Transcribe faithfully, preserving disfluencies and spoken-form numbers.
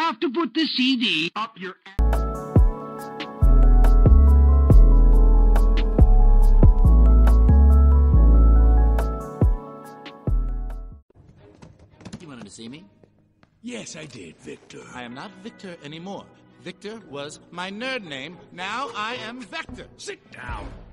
have to put the C D up your... You wanted to see me? Yes, I did, Victor. I am not Victor anymore. Victor was my nerd name. Now I am Vector. Sit down.